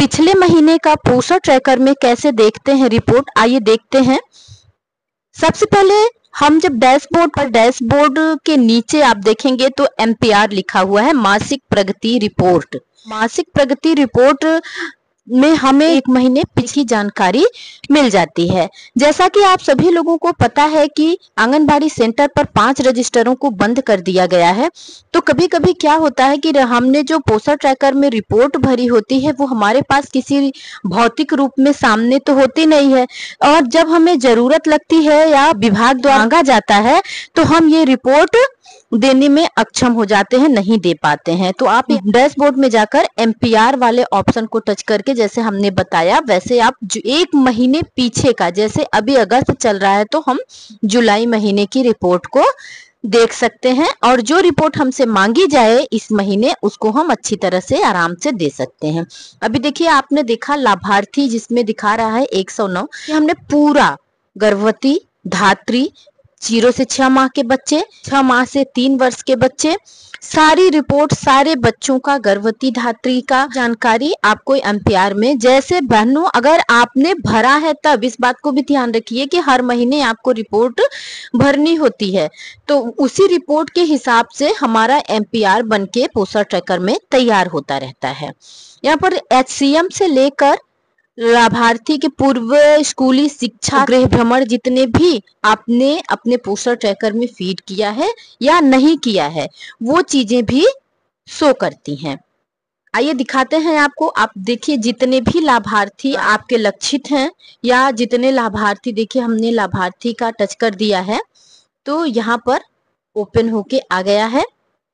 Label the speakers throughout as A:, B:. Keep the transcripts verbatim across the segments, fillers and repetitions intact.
A: पिछले महीने का पोषण ट्रैकर में कैसे देखते हैं रिपोर्ट, आइए देखते हैं। सबसे पहले हम जब डैशबोर्ड पर डैशबोर्ड के नीचे आप देखेंगे तो एमपीआर लिखा हुआ है, मासिक प्रगति रिपोर्ट। मासिक प्रगति रिपोर्ट में हमें एक महीने पिछली जानकारी मिल जाती है। जैसा कि आप सभी लोगों को पता है कि आंगनबाड़ी सेंटर पर पांच रजिस्टरों को बंद कर दिया गया है। तो कभी कभी क्या होता है कि हमने जो पोषण ट्रैकर में रिपोर्ट भरी होती है वो हमारे पास किसी भौतिक रूप में सामने तो होती नहीं है, और जब हमें जरूरत लगती है या विभाग द्वारा मांगा जाता है तो हम ये रिपोर्ट देने में अक्षम हो जाते हैं, नहीं दे पाते हैं। तो आप डैशबोर्ड में जाकर एमपीआर वाले ऑप्शन को टच करके, जैसे हमने बताया वैसे आप एक महीने पीछे का, जैसे अभी अगस्त चल रहा है तो हम जुलाई महीने की रिपोर्ट को देख सकते हैं, और जो रिपोर्ट हमसे मांगी जाए इस महीने उसको हम अच्छी तरह से आराम से दे सकते हैं। अभी देखिए, आपने देखा लाभार्थी जिसमें दिखा रहा है एक सौ नौ, हमने पूरा गर्भवती, धात्री, जीरो से छह माह के बच्चे, छह माह से तीन वर्ष के बच्चे, सारी रिपोर्ट, सारे बच्चों का, गर्भवती धात्री का जानकारी आपको एमपीआर में, जैसे बहनों अगर आपने भरा है तब इस बात को भी ध्यान रखिए कि हर महीने आपको रिपोर्ट भरनी होती है, तो उसी रिपोर्ट के हिसाब से हमारा एमपीआर बनके पोषण ट्रैकर में तैयार होता रहता है। यहाँ पर एचसीएम से लेकर लाभार्थी के पूर्व स्कूली शिक्षा गृह भ्रमण जितने भी आपने अपने पोषण ट्रैकर में फीड किया है या नहीं किया है वो चीजें भी शो करती हैं। आइए दिखाते हैं आपको। आप देखिए, जितने भी लाभार्थी आपके लक्षित हैं या जितने लाभार्थी, देखिए हमने लाभार्थी का टच कर दिया है तो यहाँ पर ओपन होके आ गया है।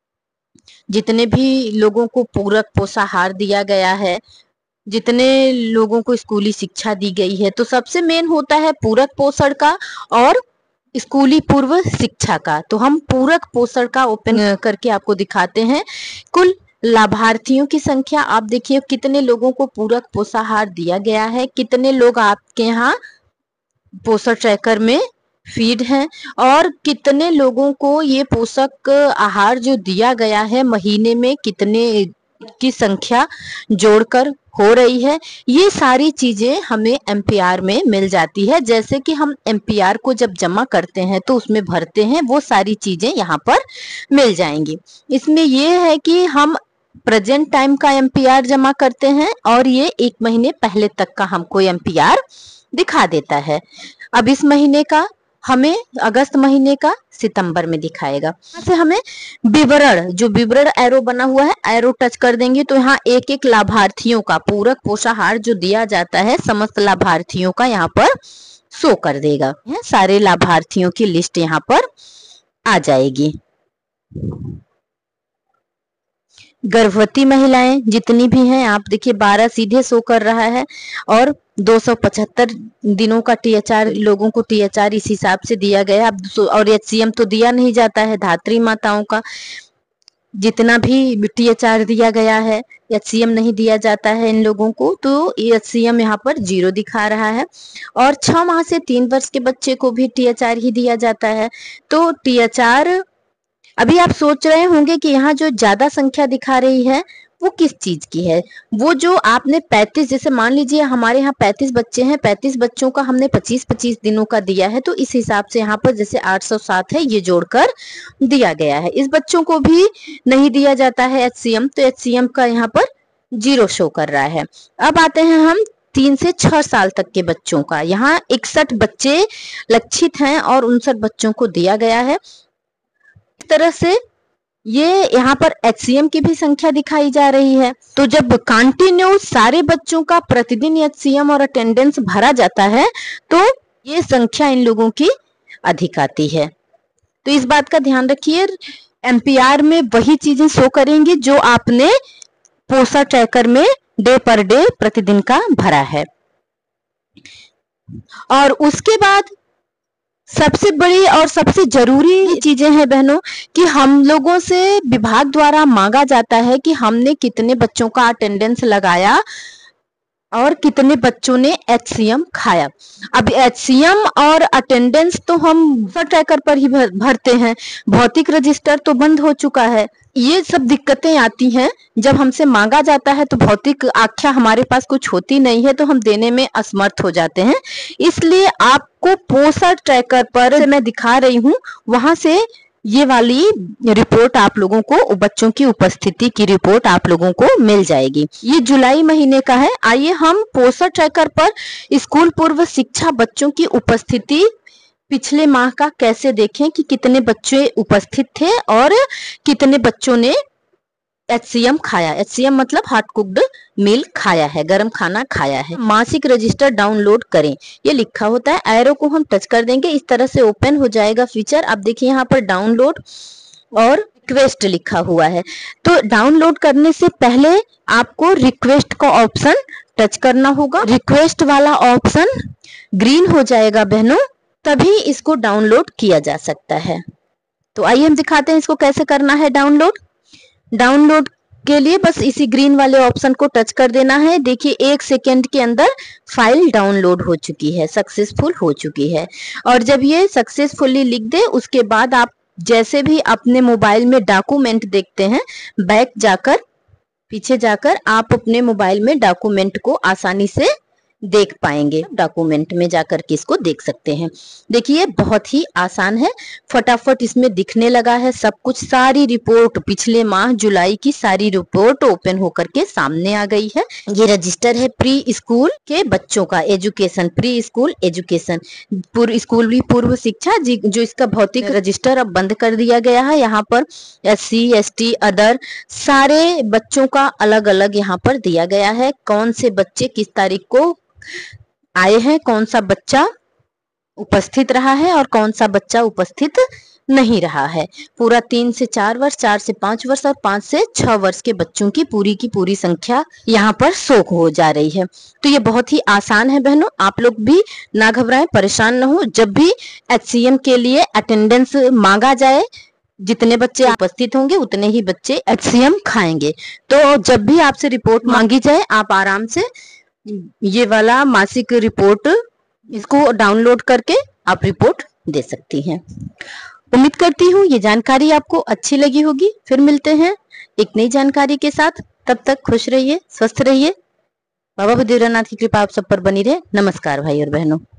A: जितने भी लोगों को पूरक पोषाहार दिया गया है, जितने लोगों को स्कूली शिक्षा दी गई है, तो सबसे मेन होता है पूरक पोषण का और स्कूली पूर्व शिक्षा का। तो हम पूरक पोषण का ओपन करके आपको दिखाते हैं। कुल लाभार्थियों की संख्या आप देखिए, कितने लोगों को पूरक पोषाहार दिया गया है, कितने लोग आपके यहाँ पोषण ट्रैकर में फीड हैं, और कितने लोगों को ये पोषक आहार जो दिया गया है महीने में कितने की संख्या जोड़कर हो रही है। ये सारी चीजें हमें एमपीआर में मिल जाती है। जैसे कि हम एमपीआर को जब जमा करते हैं तो उसमें भरते हैं, वो सारी चीजें यहाँ पर मिल जाएंगी। इसमें ये है कि हम प्रेजेंट टाइम का एमपीआर जमा करते हैं और ये एक महीने पहले तक का हमको एमपीआर दिखा देता है। अब इस महीने का हमें अगस्त महीने का सितंबर में दिखाएगा। यहाँ से हमें विवरण, जो विवरण एरो बना हुआ है, एरो टच कर देंगे तो यहाँ एक एक लाभार्थियों का पूरक पोषाहार जो दिया जाता है समस्त लाभार्थियों का यहाँ पर शो कर देगा। सारे लाभार्थियों की लिस्ट यहाँ पर आ जाएगी। गर्भवती महिलाएं जितनी भी हैं आप देखिए बारह सीधे शो कर रहा है, और दो सौ पचहत्तर दिनों का टीएचआर, लोगों को टीएचआर इस हिसाब से दिया गया। अब और एचसीएम तो दिया नहीं जाता है, धात्री माताओं का जितना भी टीएचआर दिया गया है एचसीएम नहीं दिया जाता है इन लोगों को, तो एचसीएम यहाँ पर जीरो दिखा रहा है। और छह माह से तीन वर्ष के बच्चे को भी टीएचआर ही दिया जाता है। तो टीएचआर, अभी आप सोच रहे होंगे कि यहाँ जो ज्यादा संख्या दिखा रही है वो किस चीज की है। वो जो आपने पैंतीस, जैसे मान लीजिए हमारे यहाँ पैंतीस बच्चे हैं, पैंतीस बच्चों का हमने पच्चीस पच्चीस दिनों का दिया है, तो इस हिसाब से यहाँ पर जैसे आठ सौ सात है ये जोड़कर दिया गया है। इस बच्चों को भी नहीं दिया जाता है एचसीएम, तो एचसीएम का यहाँ पर जीरो शो कर रहा है। अब आते हैं हम तीन से छह साल तक के बच्चों का। यहाँ इकसठ बच्चे लक्षित हैं और उनसठ बच्चों को दिया गया है। इस तरह से ये यहाँ पर एचसीएम की भी संख्या दिखाई जा रही है। तो जब कंटिन्यू सारे बच्चों का प्रतिदिन एचसीएम और अटेंडेंस भरा जाता है तो ये संख्या इन लोगों की अधिक आती है। तो इस बात का ध्यान रखिए, एमपीआर में वही चीजें शो करेंगी जो आपने पोषण ट्रैकर में डे पर डे प्रतिदिन का भरा है। और उसके बाद सबसे बड़ी और सबसे जरूरी चीजें हैं बहनों कि हम लोगों से विभाग द्वारा मांगा जाता है कि हमने कितने बच्चों का अटेंडेंस लगाया और कितने बच्चों ने एचसीएम खाया। अब एचसीएम और अटेंडेंस तो हम ट्रैकर पर ही भर, भरते हैं, भौतिक रजिस्टर तो बंद हो चुका है। ये सब दिक्कतें आती हैं जब हमसे मांगा जाता है तो भौतिक आख्या हमारे पास कुछ होती नहीं है, तो हम देने में असमर्थ हो जाते हैं। इसलिए आपको पोसा ट्रैकर पर मैं दिखा रही हूँ, वहां से ये वाली रिपोर्ट आप लोगों को, बच्चों की उपस्थिति की रिपोर्ट आप लोगों को मिल जाएगी। ये जुलाई महीने का है। आइए हम पोसा ट्रैकर पर स्कूल पूर्व शिक्षा बच्चों की उपस्थिति पिछले माह का कैसे देखें कि कितने बच्चे उपस्थित थे और कितने बच्चों ने एचसीएम खाया। एचसीएम मतलब हॉट कुक्ड मील खाया है, गर्म खाना खाया है। मासिक रजिस्टर डाउनलोड करें, ये लिखा होता है। एरो को हम टच कर देंगे, इस तरह से ओपन हो जाएगा फीचर। आप देखिए यहाँ पर डाउनलोड और रिक्वेस्ट लिखा हुआ है। तो डाउनलोड करने से पहले आपको रिक्वेस्ट का ऑप्शन टच करना होगा। रिक्वेस्ट वाला ऑप्शन ग्रीन हो जाएगा बहनों, तभी इसको डाउनलोड किया जा सकता है। तो आइए हम दिखाते हैं इसको कैसे करना है डाउनलोड। डाउनलोड के लिए बस इसी ग्रीन वाले ऑप्शन को टच कर देना है। देखिए एक सेकेंड के अंदर फाइल डाउनलोड हो चुकी है, सक्सेसफुल हो चुकी है। और जब ये सक्सेसफुली लिख दे, उसके बाद आप जैसे भी अपने मोबाइल में डॉक्यूमेंट देखते हैं, बैक जाकर पीछे जाकर आप अपने मोबाइल में डॉक्यूमेंट को आसानी से देख पाएंगे। डॉक्यूमेंट में जाकर के इसको देख सकते हैं। देखिए बहुत ही आसान है, फटाफट इसमें दिखने लगा है सब कुछ। सारी रिपोर्ट पिछले माह जुलाई की सारी रिपोर्ट ओपन होकर के सामने आ गई है। ये रजिस्टर है प्री स्कूल के बच्चों का, एजुकेशन, प्री स्कूल एजुकेशन, पूर्व स्कूल पूर्व शिक्षा, जो इसका भौतिक रजिस्टर अब बंद कर दिया गया है। यहाँ पर S C S T other सारे बच्चों का अलग अलग यहाँ पर दिया गया है। कौन से बच्चे किस तारीख को आए हैं, कौन सा बच्चा उपस्थित रहा है और कौन सा बच्चा उपस्थित नहीं रहा है। पूरा तीन से चार वर्ष, चार से पांच वर्ष और पांच से छह वर्ष के बच्चों की पूरी की पूरी संख्या यहाँ पर शो हो जा रही है। तो ये बहुत ही आसान है बहनों, आप लोग भी ना घबराएं, परेशान न हो। जब भी एचसीएम के लिए अटेंडेंस मांगा जाए, जितने बच्चे उपस्थित होंगे उतने ही बच्चे एचसीएम खाएंगे। तो जब भी आपसे रिपोर्ट मांगी जाए, आप आराम से ये वाला मासिक रिपोर्ट इसको डाउनलोड करके आप रिपोर्ट दे सकती हैं। उम्मीद करती हूँ ये जानकारी आपको अच्छी लगी होगी। फिर मिलते हैं एक नई जानकारी के साथ। तब तक खुश रहिए, स्वस्थ रहिए। बाबा बुद्धिरानाथ की कृपा आप सब पर बनी रहे। नमस्कार भाई और बहनों।